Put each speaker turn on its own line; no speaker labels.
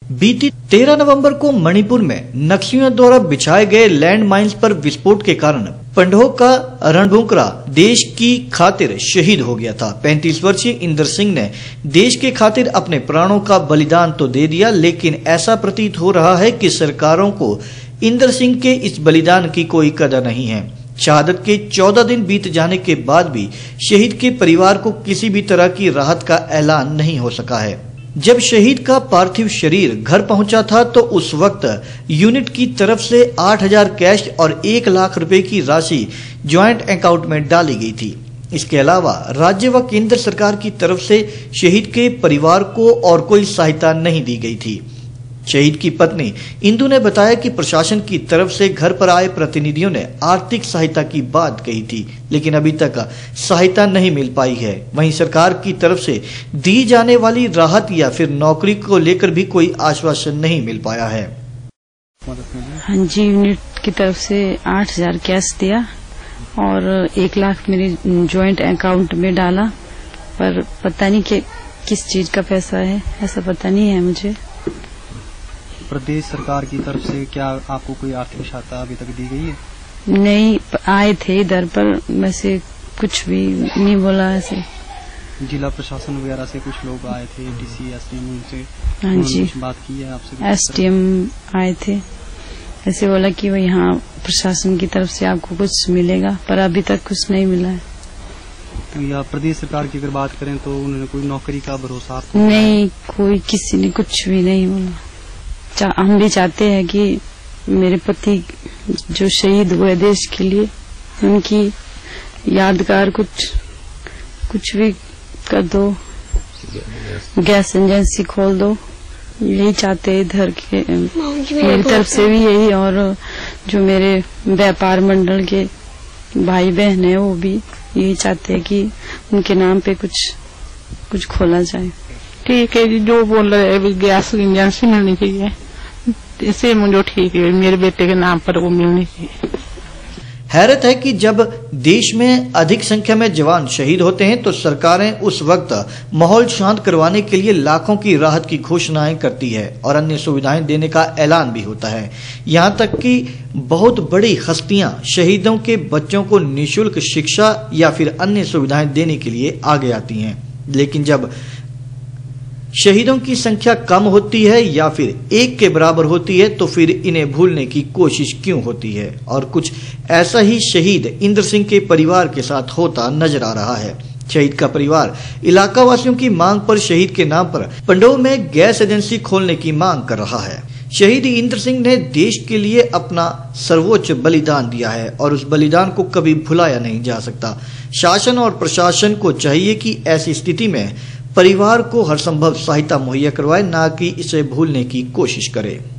बीती 13 नवंबर को मणिपुर में नक्सलियों द्वारा बिछाए गए लैंड माइन्स पर विस्फोट के कारण पंडोह का रणबुंकरा देश की खातिर शहीद हो गया था। 35 वर्षीय इंदर सिंह ने देश के खातिर अपने प्राणों का बलिदान तो दे दिया, लेकिन ऐसा प्रतीत हो रहा है कि सरकारों को इंदर सिंह के इस बलिदान की कोई कदर नहीं है। शहादत के 14 दिन बीत जाने के बाद भी शहीद के परिवार को किसी भी तरह की राहत का ऐलान नहीं हो सका है। जब शहीद का पार्थिव शरीर घर पहुंचा था तो उस वक्त यूनिट की तरफ से 8,000 कैश और 1 लाख रुपए की राशि ज्वाइंट अकाउंट में डाली गई थी। इसके अलावा राज्य व केंद्र सरकार की तरफ से शहीद के परिवार को और कोई सहायता नहीं दी गई थी। शहीद की पत्नी इंदु ने बताया कि प्रशासन की तरफ से घर पर आए प्रतिनिधियों ने आर्थिक सहायता की बात कही थी, लेकिन अभी तक सहायता नहीं मिल पाई है। वहीं सरकार की तरफ से दी जाने वाली राहत या फिर नौकरी को लेकर भी कोई आश्वासन नहीं मिल पाया है।
हाँ जी, यूनिट की तरफ से 8,000 कैश दिया और 1 लाख मेरे ज्वाइंट अकाउंट में डाला, पर पता नहीं कि किस चीज का पैसा है, ऐसा पता नहीं है मुझे।
प्रदेश सरकार की तरफ से क्या आपको कोई आर्थिक सहायता अभी तक दी गई है?
नहीं, आए थे इधर पर वैसे कुछ भी नहीं बोला ऐसे।
जिला प्रशासन वगैरह से कुछ लोग आए थे, डीसी एसडीएम, उनसे
हाँ जी
बात की है आपसे?
एसडीएम आए थे, ऐसे बोला कि वो यहाँ प्रशासन की तरफ से आपको कुछ मिलेगा, पर अभी तक कुछ नहीं मिला है।
तो या प्रदेश सरकार की अगर बात करें तो उन्होंने कोई नौकरी का भरोसा
नहीं, कोई किसी ने कुछ भी नहीं बोला। हम भी चाहते हैं कि मेरे पति जो शहीद हुए देश के लिए, उनकी यादगार कुछ भी कर दो, गैस एजेंसी खोल दो, यही चाहते हैं इधर के। मेरी तरफ से भी यही, और जो मेरे व्यापार मंडल के भाई बहन है वो भी यही चाहते हैं कि उनके नाम पे कुछ खोला जाए।
ठीक है जी, जो बोल रहे हैं गैस एजेंसी मिलनी चाहिए, इसे मुझे ठीक है, मेरे बेटे के नाम पर वो मिलनी चाहिए।
हैरत है कि जब देश में अधिक संख्या में जवान शहीद होते हैं तो सरकारें उस वक्त माहौल शांत करवाने के लिए लाखों की राहत की घोषणाएं करती है और अन्य सुविधाएं देने का ऐलान भी होता है। यहां तक कि बहुत बड़ी हस्तियां शहीदों के बच्चों को निःशुल्क शिक्षा या फिर अन्य सुविधाएं देने के लिए आगे आती हैं, लेकिन जब शहीदों की संख्या कम होती है या फिर 1 के बराबर होती है तो फिर इन्हें भूलने की कोशिश क्यों होती है। और कुछ ऐसा ही शहीद इंदर सिंह के परिवार के साथ होता नजर आ रहा है। शहीद का परिवार इलाका वासियों की मांग पर शहीद के नाम पर पंडोह में गैस एजेंसी खोलने की मांग कर रहा है। शहीद इंदर सिंह ने देश के लिए अपना सर्वोच्च बलिदान दिया है और उस बलिदान को कभी भुलाया नहीं जा सकता। शासन और प्रशासन को चाहिए कि ऐसी स्थिति में परिवार को हर संभव सहायता मुहैया करवाए, ना कि इसे भूलने की कोशिश करे।